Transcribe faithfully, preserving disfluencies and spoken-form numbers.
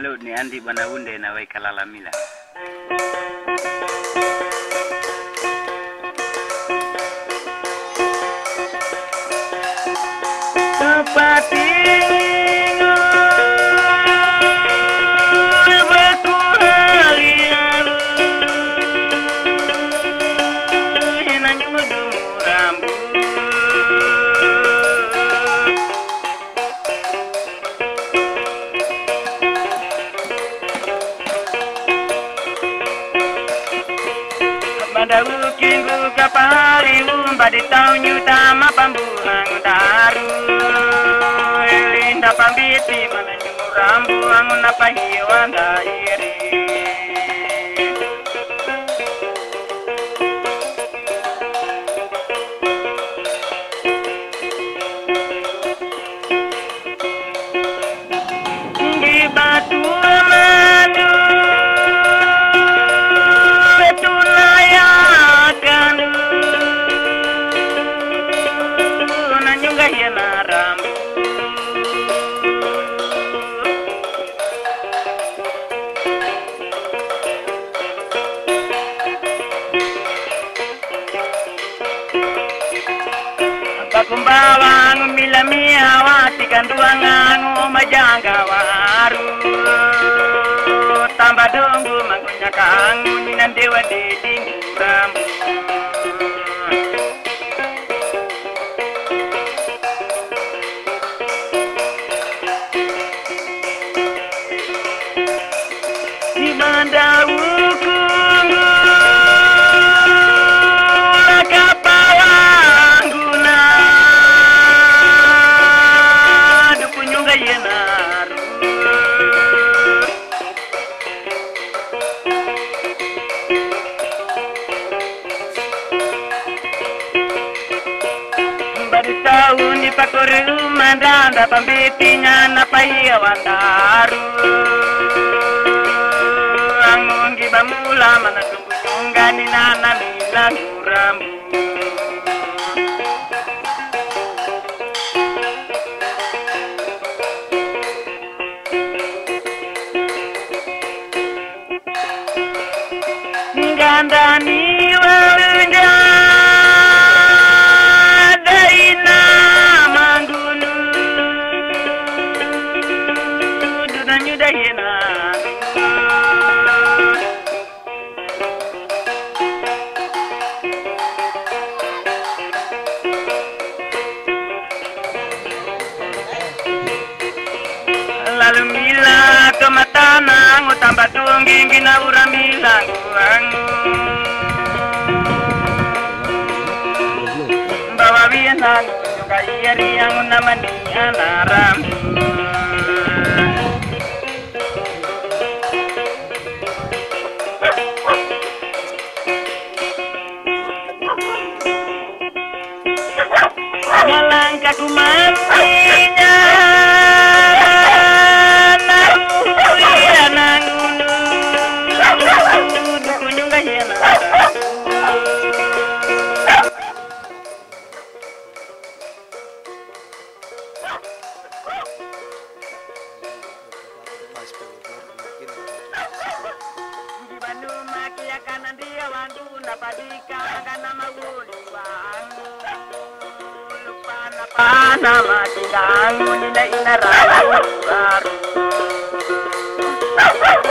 malu ni andi bana unde na wai kalala mila. Seperti Kinggu kapari umba di tahun utama pambulang daru Linda pambiti mana nyurambu angun apa hiwan dairi di batu madu Kumbawang milamia wati kanduangan majanga waru tambah donggu mangunya kangu ninan dewa deding rambu di bandawu kungu tahun di pakuru mandanda pambitinya napai wandaru angun gibamula mana tunggunggani nana milan uramu gandani walunja lalu mila kematana ngutambah tunggi gina uramila nguangu bawa biasa ngunyuka iari yang namani anaram ngalangka kumantinya di Bandung makia kanan dia wandu napadika kana maguli wangu lupa napa nama tinggangu nina inararu baru